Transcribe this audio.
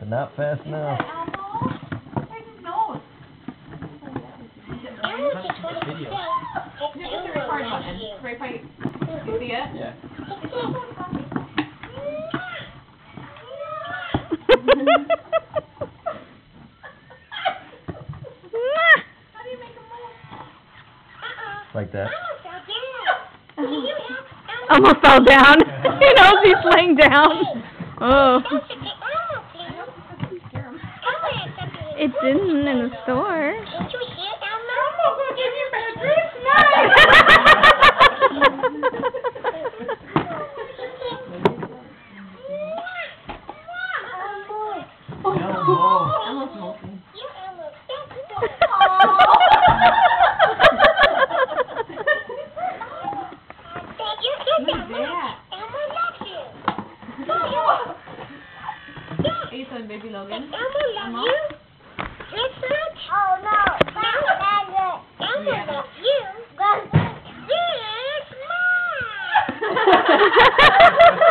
but not fast enough. Elmo? Where's his nose? Video. Here's the record button. Right by... You see it? Yeah. How do you make a move? Like that. Almost fell down. He knows he's laying down. Oh. It didn't in the store. Elmo's gonna give you bad dreams tonight! Elmo's smoking. Ethan, baby Logan. Elmo loves you. Oh no, Elmo loves you. Yes, Mom.